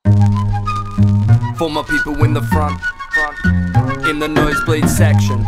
For my people in the front, in the nosebleed section.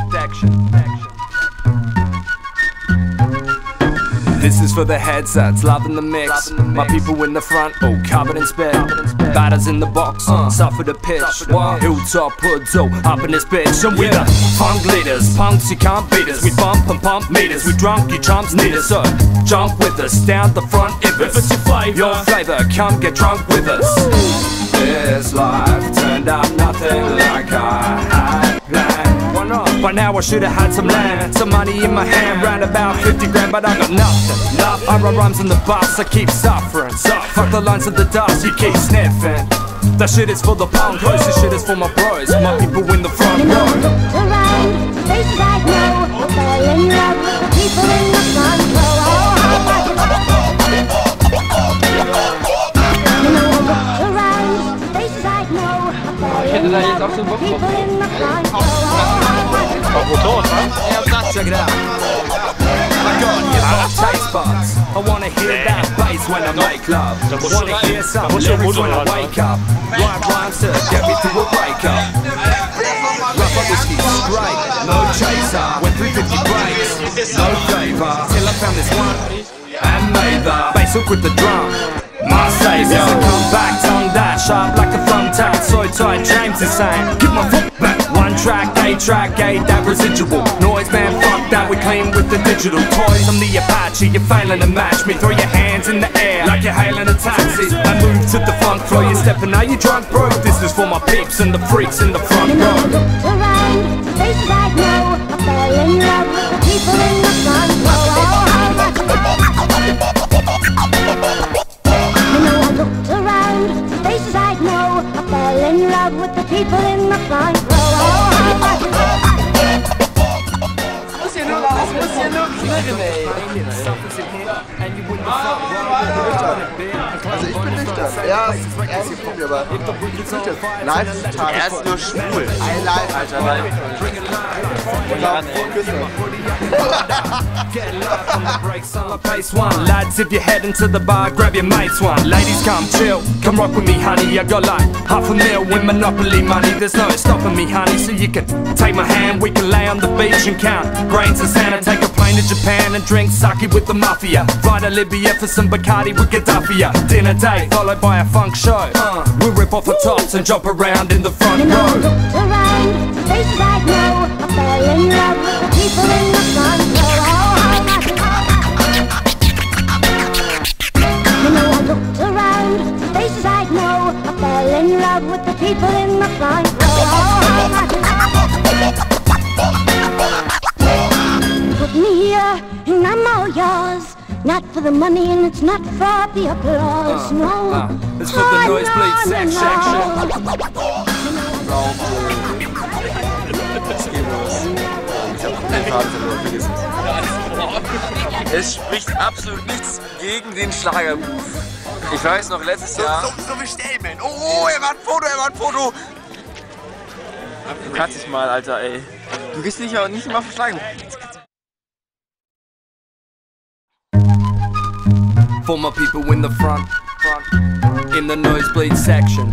This is for the headsets, loving the mix. My people in the front, all covered in spit. Batters in the box, suffer the pitch. Hilltop hoods, all up in this bitch. And we're the funk leaders, punks you can't beat us. We bump and pump meters, we drunk, you chumps need us. So jump with us, down the front if it's your flavor, come get drunk with us. This life turned out nothing like I had planned. Why not? By now I should've had some land, some money in my hand, round about 50 grand, but I got nothing. I run rhymes in the bus, I keep suffering. Fuck the lines of the dust, you keep sniffing. That shit is for the punk, this shit is for my bros, my people in the front row. Around, faces I know, I fell in love with the people in the front row. Hätte da jetzt auch so Bock drauf. Auf Motorrad, was? Check it out. I got hip-hop taste buds. I wanna hear that bass when I make love. Wanna hear some lyrics when I wake up. Write rhymes to get me through a breakup. Rough up whiskey, straight, no chaser. Went 350 breaks, no flavor. Till I found this one and made the bass hook with the drum. My savior, I come back, tongue that sharp like a thumbtack. So tight, James is saying, give my foot back. One track, that residual noise, man, fuck that, we clean with the digital toys. I'm the Apache, you're failing to match me. Throw your hands in the air like you're hailing a taxi. I move to the funk floor, you're stepping, are you drunk, bro? This is for my peeps and the freaks in the front row. Around, faces I know, I fell in love with the people in the front row. Faces I know, I fell in love with the people in the front row. Also ich bin nüchtern. Er ist schwul, aber live ist total. Er ist nur schwul. Live, Alter, live. Lads, if you're heading to the bar, grab your mates one. Ladies, come chill, come rock with me, honey. I got like $500,000 with Monopoly money. There's no stopping me, honey. So you can take my hand, we can lay on the beach and count grains of sand. Take a plane to Japan and drink sake with the mafia. Fly to Libya for some Bacardi with Gaddafi. Dinner date followed by a funk show. We rip off the tops and jump around in the front row. Around, faces I know, I fell in love with the people in the front row. I looked around, faces I know, I fell in love with the people in the front row. Put me here and I'm all yours. Not for the money and it's not for the applause, no. It's for the nosebleed section. Es spricht absolut nichts gegen den Schlagerruf. Ich weiß noch, letztes Jahr... So wie Stellman. Oh, er war ein Foto. Du kannst dich mal, Alter, ey. Du gehst nicht mal verschlagen. For my people in the front, in the nosebleed section.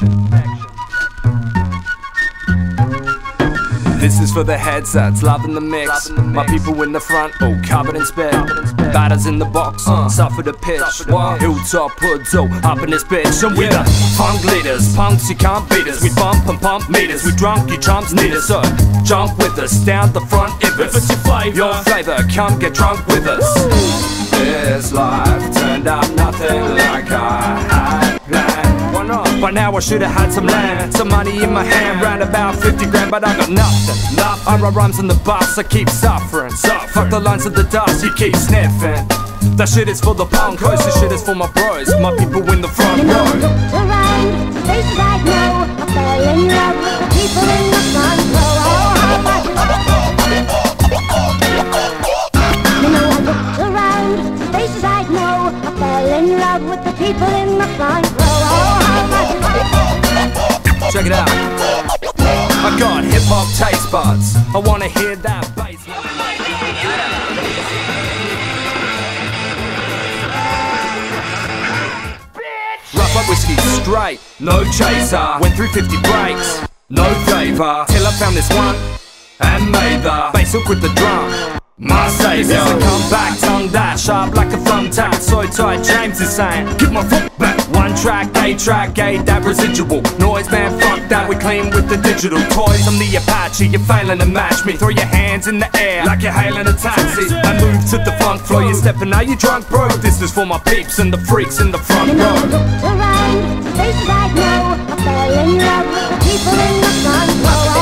This is for the headsets, loving the mix. My people in the front, all covered in spit. Batters in the box, suffer the pitch. Hilltop hoods, all up in this bitch. And we're the funk leaders, punks you can't beat us. We bump and pump meters, we drunk, you chumps need us. So jump with us, down the front if it's your flavor, come get drunk with us. This life turned out nothing like I had planned. Why not? By now I should've had some land, some money in my hand, round about 50 grand, but I got nothing. I run rhymes in the bus, I keep suffering. Fuck the lines of the dust, you keep sniffing. That shit is for the punk, this shit is for my bros, my people in the front row. Around, faces I know, I fell in love with the people in the front row. Faces I know, I fell in love with the people in the front row. Check it out. I got hip-hop taste buds. I wanna hear that bass. Rough up whiskey 60s straight, no chaser. Went through 50 breaks, no favour, till I found this one and made the bass hook with the drum. My savior. It's a comeback, tongue that sharp like a thumbtack. So tight, James is saying, give my foot back. One track, that residual noise, man, fuck that. We clean with the digital toys. I'm the Apache, you're failing to match me. Throw your hands in the air like you're hailing a taxi. I move to the funk floor, you're stepping out, you drunk, bro. This is for my peeps and the freaks in the front row. I looked around, the faces I know. I fell in love with the people in the front row.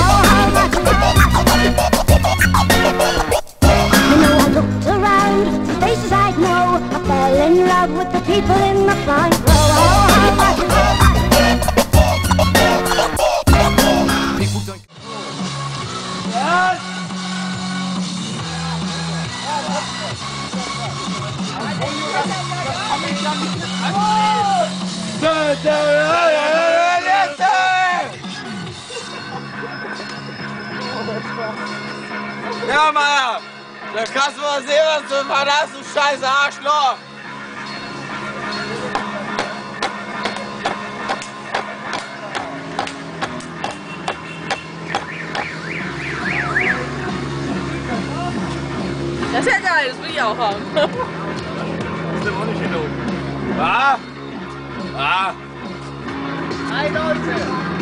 I looked around, the faces I know. I fell in love with the people in the front row. People don't. Ja, Mann! Da kannst du mal sehen, was du verlässt, du scheiß Arschloch! Das ist ja geil, das will ich auch haben. Das ist auch nicht genug. Ah! Ah! Hi Leute!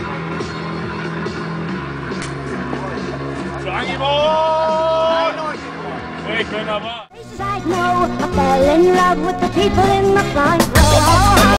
Ich bin aber. Faces I know. I fell in love with the people in the front row.